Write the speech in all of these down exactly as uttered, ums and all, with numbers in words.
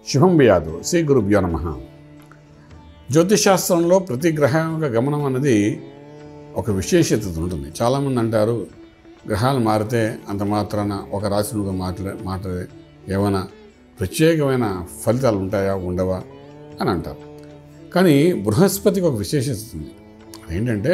శుభం వ్యాధు శ్రీ గురుభ్యో నమః. జ్యోతిషాస్త్రంలో ప్రతి గ్రహం యొక్క గమనం అనేది ఒక విశేషత ఉంటుంది. చాలామంది అంటారు గ్రహాలు మారితే అంత మాత్రాన ఒక రాశి నుండి మాట్లా మాట ఏమైనా ప్రత్యేకమైన ఫలితాలు ఉంటాయా ఉండవా అని అంటారు. కానీ బృహస్పతికి ఒక విశేషత ఉంది. ఏంటంటే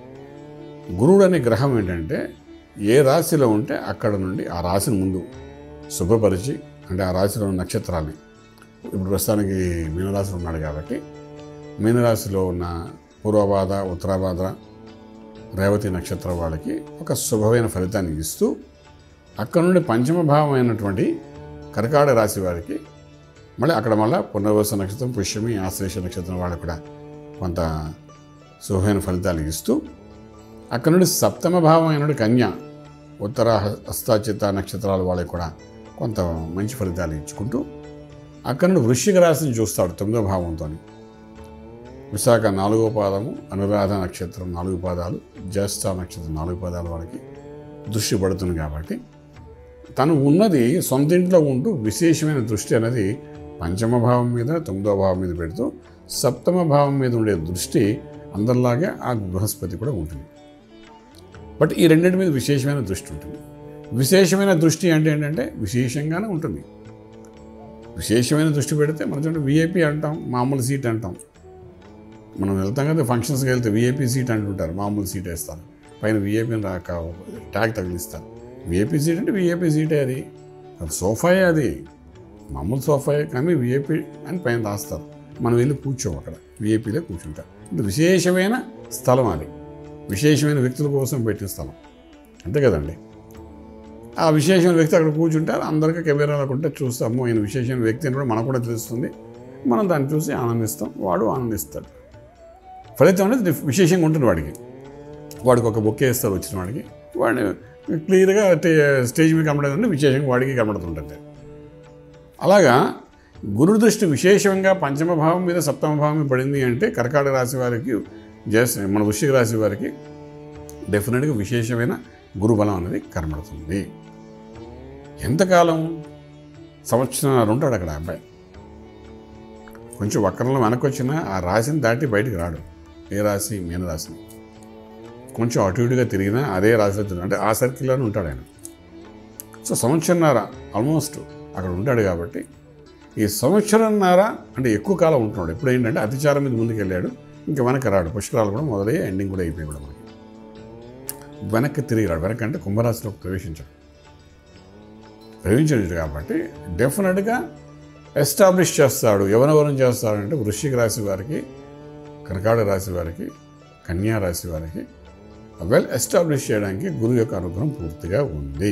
గురుడు అనే గ్రహం ఏంటంటే ఏ రాశిలో ఉంటే అక్కడ నుండి ఆ రాశిని ముందు శుభ్రపరిచి, అంటే ఆ రాశిలో ఉన్న నక్షత్రాన్ని, ఇప్పుడు ప్రస్తుతానికి మీనరాశిలో ఉన్నాడు కాబట్టి మీనరాశిలో ఉన్న పూర్వభాద, ఉత్తరాభాద్ర, రేవతి నక్షత్రం వాళ్ళకి ఒక శుభమైన ఫలితాన్ని ఇస్తూ, అక్కడ నుండి పంచమ భావం అయినటువంటి కర్కాటక రాశి వారికి మళ్ళీ అక్కడ మళ్ళీ పునర్వసు నక్షత్రం, పుష్యమి, ఆశ్లేష నక్షత్రం వాళ్ళకి కూడా కొంత శుభమైన ఫలితాలు ఇస్తూ, అక్కడ నుండి సప్తమ భావం అయినటువంటి కన్య, ఉత్తర హస్తాచిత్త నక్షత్రాల వాళ్ళకి కూడా కొంత మంచి ఫలితాలు ఇచ్చుకుంటూ, అక్కడ నుండి వృశ్చిక రాశిని చూస్తాడు తొమ్మిదో భావంతో. విశాఖ నాలుగో పాదము, అనురాధ నక్షత్రం నాలుగు పాదాలు, జ్యేష్ఠ నక్షత్రం నాలుగు పాదాలు వాళ్ళకి దృష్టి పడుతుంది. కాబట్టి తను ఉన్నది సొంత ఇంట్లో ఉంటూ విశేషమైన దృష్టి అనేది పంచమ భావం మీద, తొమ్మిదో భావం మీద పెడుతూ, సప్తమ భావం మీద ఉండే దృష్టి అందరిలాగే ఆ బృహస్పతి కూడా ఉంటుంది. బట్ ఈ రెండింటి మీద విశేషమైన దృష్టి ఉంటుంది. విశేషమైన దృష్టి అంటే ఏంటంటే విశేషంగానే ఉంటుంది. విశేషమైన దృష్టి పెడితే మనం చూడండి విఐపి అంటాం, మామూలు సీట్ అంటాం. మనం వెళ్తాం కదా ఫంక్షన్స్కి వెళ్తే విఐపి సీట్ అంటుంటారు, మామూలు సీట్ వేస్తారు, పైన విఐపి రాక ట్యాగ్ తగిలిస్తారు. విఐపి సీట్ అంటే విఐపి సీటే, అది అది సోఫాయే, అది మామూలు సోఫాయే కానీ విఐపి అని పైన రాస్తారు. మనం వెళ్ళి కూర్చోం, అక్కడ విఐపిలో కూర్చుంటాం. అంటే విశేషమైన స్థలం, అది విశేషమైన వ్యక్తుల కోసం పెట్టిన స్థలం, అంతే కదండి. ఆ విశేషమైన వ్యక్తి అక్కడ కూర్చుంటారు, అందరికీ కెమెరాలకు ఉంటే చూస్తాము. ఆయన విశేషమైన వ్యక్తి అని కూడా మనకు కూడా తెలుస్తుంది. మనం దాన్ని చూసి ఆనందిస్తాం, వాడు ఆనందిస్తాడు. ఫలితం అనేది విశేషంగా ఉంటుంది వాడికి. వాడికి ఒక బొక్కే ఇస్తారు వచ్చిన వాడికి, వాడిని క్లియర్గా స్టేజ్ మీద కనబడేదంటే విశేషంగా వాడికి కనబడుతుంటుంది. అలాగా గురు దృష్టి విశేషంగా పంచమ భావం మీద, సప్తమ భావం మీద పడింది అంటే కర్కాటక రాశి వారికి, జస్ట్ మన వృశ్చిక రాశి వారికి డెఫినెట్గా విశేషమైన గురుబలం అనేది కనబడుతుంది. ఎంతకాలం? సంవత్సరం ఉంటాడు అక్కడ అబ్బాయి. కొంచెం వక్రంలో వెనక్కి వచ్చినా ఆ రాశిని దాటి బయటికి రాడు. ఏ రాశి? మీనరాశిని. కొంచెం అటు ఇటుగా తిరిగినా అదే రాశిలో తిరిగి, అంటే ఆ సర్కిల్లోనే ఉంటాడు ఆయన. సో సంవత్సరంన్నర ఆల్మోస్ట్ అక్కడ ఉంటాడు. కాబట్టి ఈ సంవత్సరంన్నర అంటే ఎక్కువ కాలం ఉంటున్నాడు. ఇప్పుడు ఏంటంటే అతిచారం మీద ముందుకు వెళ్ళాడు, ఇంకా వెనక్కి రాడు. పుష్కరాలు కూడా మొదలయ్యి ఎండింగ్ కూడా అయిపోయి కూడా మనకి వెనక్కి తిరిగి రాడు. వెనక్కి అంటే కుంభరాశిలోకి ప్రవేశించాడు ప్రవేశించాడు కాబట్టి డెఫినెట్గా ఎస్టాబ్లిష్ చేస్తాడు. ఎవరెవరం చేస్తాడంటే వృశ్చిక రాశి వారికి, కర్కాటక రాశి వారికి, కన్యా రాశి వారికి వెల్ ఎస్టాబ్లిష్ చేయడానికి గురువు యొక్క అనుగ్రహం పూర్తిగా ఉంది.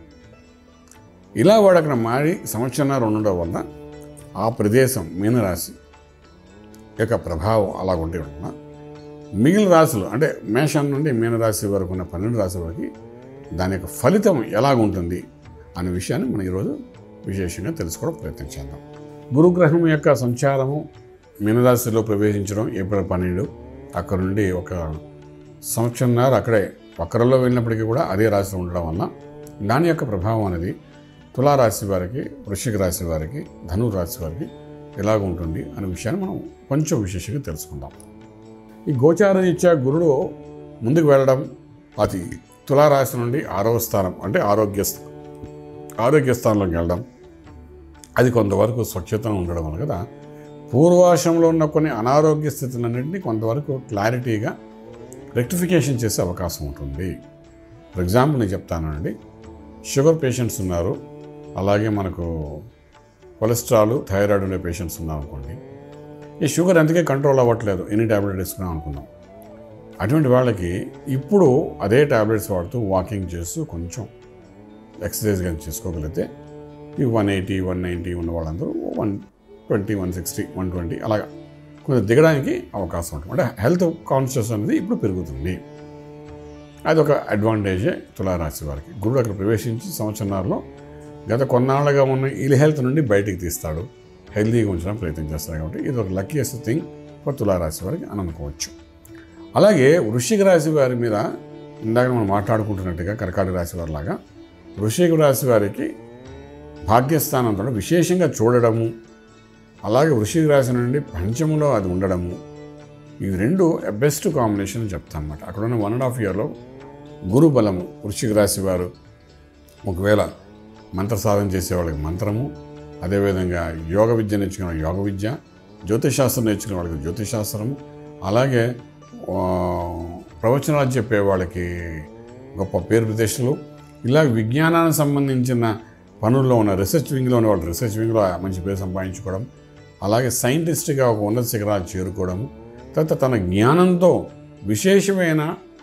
ఇలా వాడు అక్కడ మారి సంవత్సరాలు ఉండడం వల్ల ఆ ప్రదేశం మీనరాశి యొక్క ప్రభావం అలా ఉంటే ఉంటున్నా, మిగిలిన రాశులు అంటే మేషం నుండి మీనరాశి వరకు ఉన్న పన్నెండు రాశుల వరకు దాని యొక్క ఫలితం ఎలాగుంటుంది అనే విషయాన్ని మనం ఈరోజు విశేషంగా తెలుసుకోవడం ప్రయత్నం చేద్దాం. గురుగ్రహం యొక్క సంచారము మీనరాశిలో ప్రవేశించడం ఏప్రిల్ పన్నెండు, అక్కడ నుండి ఒక సంవత్సరంన్నర అక్కడే వక్రంలో వెళ్ళినప్పటికీ కూడా అదే రాశిలో ఉండడం వల్ల దాని యొక్క ప్రభావం అనేది తులా రాశి వారికి, వృశ్చిక రాశి వారికి, ధను రాశి వారికి ఎలాగ ఉంటుంది అనే విషయాన్ని మనం కొంచెం విశేషంగా తెలుసుకుందాం. ఈ గోచార రీత్యా గురుడు ముందుకు వెళ్ళడం, అది తులారాశి నుండి ఆరవ స్థానం అంటే ఆరోగ్య ఆరోగ్య స్థానంలోకి వెళ్ళడం, అది కొంతవరకు స్వచ్ఛతను ఉండడం వల్ల కదా పూర్వాశ్రమంలో ఉన్న కొన్ని అనారోగ్య స్థితులన్నింటినీ కొంతవరకు క్లారిటీగా రెక్టిఫికేషన్ చేసే అవకాశం ఉంటుంది. ఫర్ ఎగ్జాంపుల్ నేను చెప్తానండి, షుగర్ పేషెంట్స్ ఉన్నారు, అలాగే మనకు కొలెస్ట్రాల్, థైరాయిడ్ ఉండే పేషెంట్స్ ఉన్నారు అనుకోండి. ఈ షుగర్ ఎందుకే కంట్రోల్ అవ్వట్లేదు, ఎన్ని ట్యాబ్లెట్ వేసుకున్నాం అనుకుందాం. అటువంటి వాళ్ళకి ఇప్పుడు అదే ట్యాబ్లెట్స్ వాడుతూ వాకింగ్ చేస్తూ కొంచెం ఎక్సర్సైజ్ కానీ చేసుకోగలిగితే ఈ వన్ ఎయిటీ వన్ నైంటీ ఉన్న వాళ్ళందరూ one twenty one sixty one twenty అలాగా కొంచెం దిగడానికి అవకాశం ఉంటుంది. అంటే హెల్త్ కాన్షియస్ అనేది ఇప్పుడు పెరుగుతుంది. అదొక అడ్వాంటేజే తులారాశి వారికి. గురుడు అక్కడ ప్రవేశించి సంవత్సరాల్లో గత కొన్నాళ్ళుగా ఉన్న ఇల్ హెల్త్ నుండి బయటికి తీస్తాడు, హెల్తీగా ఉంచడానికి ప్రయత్నం చేస్తారు. కాబట్టి ఇది ఒక లక్కీయెస్ట్ థింగ్ ఫర్ తులారాశి వారికి అని అనుకోవచ్చు. అలాగే వృశ్చిక రాశి వారి మీద ఇందాక మనం మాట్లాడుకుంటున్నట్టుగా కర్కాటక రాశి వారిలాగా వృశ్చిక రాశి వారికి భాగ్యస్థానంతో విశేషంగా చూడడము, అలాగే వృశ్చిక రాశి నుండి పంచములో అది ఉండడము, ఇవి రెండు బెస్ట్ కాంబినేషన్ చెప్తాను అన్నమాట. అక్కడ ఉన్న వన్ అండ్ హాఫ్ ఇయర్లో గురు బలము, వృశ్చిక రాశి వారు ఒకవేళ మంత్ర సాధన చేసే వాళ్ళకి మంత్రము, అదేవిధంగా యోగ విద్య నేర్చుకున్న యోగ విద్య, జ్యోతిశాస్త్రం నేర్చుకునే వాళ్ళకి జ్యోతిశాస్త్రము, అలాగే ప్రవచనాలు చెప్పే వాళ్ళకి గొప్ప పేరు ప్రతిష్టలు, ఇలా విజ్ఞానానికి సంబంధించిన పనుల్లో ఉన్న రీసెర్చ్ వింగ్లో ఉన్న వాళ్ళు రీసెర్చ్ వింగ్లో మంచి పేరు సంపాదించుకోవడం, అలాగే సైంటిస్ట్గా ఒక ఉన్నత శిఖరాలు చేరుకోవడము, తర్వాత తన జ్ఞానంతో విశేషమైన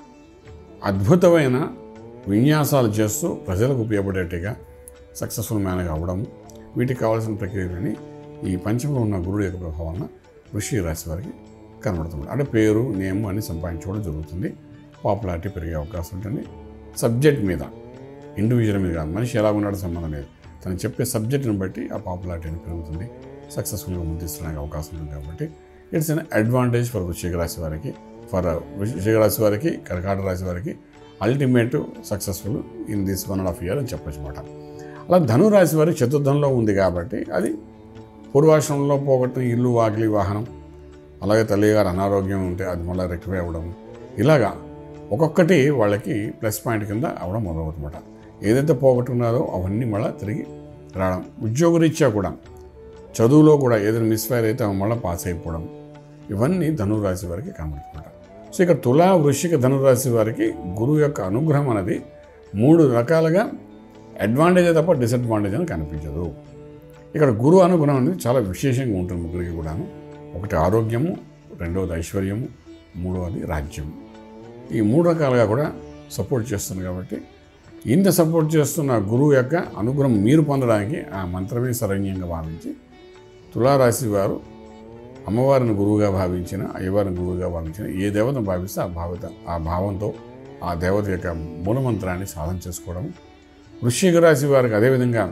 అద్భుతమైన విన్యాసాలు చేస్తూ ప్రజలకు ఉపయోగపడేట్టుగా సక్సెస్ఫుల్ మ్యాన్గా అవ్వడము, వీటికి కావాల్సిన ప్రక్రియలని ఈ పంచంలో ఉన్న గురుడు యొక్క ప్రభావం వృశ్చిక రాశి వారికి కనబడుతుంది. అంటే పేరు నేమ్ అని సంపాదించుకోవడం జరుగుతుంది. పాపులారిటీ పెరిగే అవకాశం ఉంటుంది. సబ్జెక్ట్ మీద, ఇండివిజువల్ మీద కాదు, మనిషి ఎలా ఉన్నాడో సంబంధం లేదు, తను చెప్పే సబ్జెక్ట్ని బట్టి ఆ పాపులారిటీ పెరుగుతుంది, సక్సెస్ఫుల్గా ముందుకు అవకాశం ఉంటుంది. కాబట్టి ఇట్స్ అన్ అడ్వాంటేజ్ ఫర్ వృశ్చిక రాశి వారికి, ఫర్ వృశ్చిక రాశి వారికి, కర్కాటక రాశి వారికి ultimate successful in this one and half year అని చెప్పచ్చు అనమాట. అలా ధనురాశి వారికి చతుర్థంలో ఉంది కాబట్టి అది పూర్వాశ్రమంలో పోగొట్టిన ఇల్లు, వాకిలి, వాహనం, అలాగే తల్లిగారు అనారోగ్యం ఉంటే అది మళ్ళీ రెక్టిఫై అవ్వడం, ఇలాగా ఒక్కొక్కటి వాళ్ళకి ప్లస్ పాయింట్ కింద అవడం మొదలవుతుందన్నమాట. ఏదైతే పోగొట్టుకున్నారో అవన్నీ మళ్ళీ తిరిగి రావడం, ఉద్యోగరీత్యా కూడా చదువులో కూడా ఏదైనా మిస్ఫైర్ అయితే అవి మళ్ళీ పాస్ అయిపోవడం, ఇవన్నీ ధనురాశి వారికి కనబడుతుందన్నమాట. సో ఇక్కడ తులా, వృశ్చిక, ధనురాశి వారికి గురువు యొక్క అనుగ్రహం అనేది మూడు రకాలుగా అడ్వాంటేజ్ తప్ప డిసడ్వాంటేజ్ అని కనిపించదు. ఇక్కడ గురువు అనుగ్రహం అనేది చాలా విశేషంగా ఉంటుంది ముగ్గురికి కూడాను. ఒకటి ఆరోగ్యము, రెండవది ఐశ్వర్యము, మూడవది రాజ్యము. ఈ మూడు రకాలుగా కూడా సపోర్ట్ చేస్తుంది. కాబట్టి ఇంత సపోర్ట్ చేస్తున్న గురువు యొక్క అనుగ్రహం మీరు పొందడానికి ఆ మంత్రమే శరణ్యంగా భావించి తులారాశి వారు అమ్మవారిని గురువుగా భావించిన, అయ్యవారిని గురువుగా భావించిన, ఏ దేవతను భావిస్తే ఆ భావత ఆ భావంతో ఆ దేవత యొక్క మూలమంత్రాన్ని సాధన చేసుకోవడం. వృశ్చిక రాశి వారికి అదేవిధంగా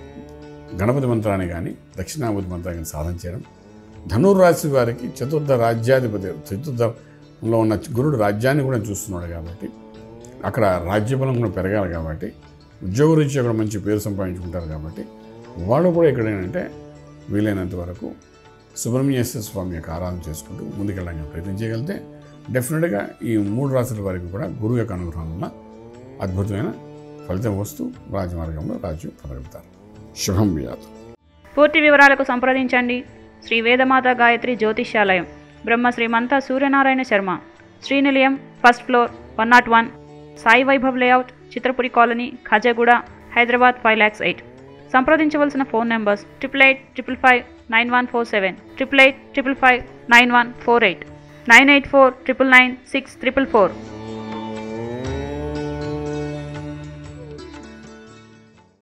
గణపతి మంత్రాన్ని కానీ దక్షిణామూర్తి మంత్రాన్ని సాధన చేయడం. ధనుర్రాశి వారికి చతుర్థ రాజ్యాధిపతి, చతుర్థంలో ఉన్న గురుడు రాజ్యాన్ని కూడా చూస్తున్నాడు కాబట్టి అక్కడ రాజ్యబలం కూడా పెరగాలి. కాబట్టి ఉద్యోగరీత్యా కూడా మంచి పేరు సంపాదించుకుంటారు. కాబట్టి వాళ్ళు కూడా ఇక్కడ ఏంటంటే వీలైనంత వరకు సుబ్రహ్మణ్యేశ్వర స్వామి యొక్క ఆరాధన చేసుకుంటూ ముందుకెళ్ళడానికి ప్రయత్నం చేయగలిగితే డెఫినెట్గా ఈ మూడు రాశుల వారికి కూడా గురువు యొక్క అనుగ్రహం వల్ల అద్భుతమైన ఫలితం వస్తూ రాజమార్గంలో రాజ్యం పొందగలుగుతారు. శుభం వ్యాధు. పూర్తి వివరాలకు సంప్రదించండి శ్రీ వేదమాత Gayatri Jyotishyalayam, Brahmasri Manta Suryanarayana Sharma, Srinilayam, first floor, one naught one, Sai Vaibhav layout, Chitrapuri colony, Khajaguda, Hyderabad five lakhs eight. సంప్రదించవలసిన phone numbers triple eight triple five nine one four seven, triple eight triple five nine one four eight, nine eight four triple nine six triple four.